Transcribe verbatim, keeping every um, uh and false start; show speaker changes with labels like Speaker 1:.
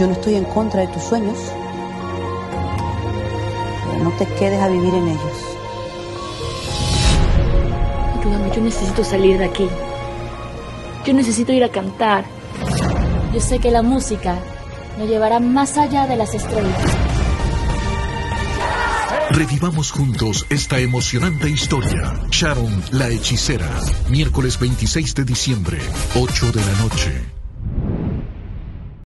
Speaker 1: Yo no estoy en contra de tus sueños, pero no te quedes a vivir en ellos.
Speaker 2: Ayúdame, yo necesito salir de aquí. Yo necesito ir a cantar.
Speaker 3: Yo sé que la música me llevará más allá de las estrellas.
Speaker 4: Revivamos juntos esta emocionante historia. Sharon, la hechicera. Miércoles veintiséis de diciembre, ocho de la noche.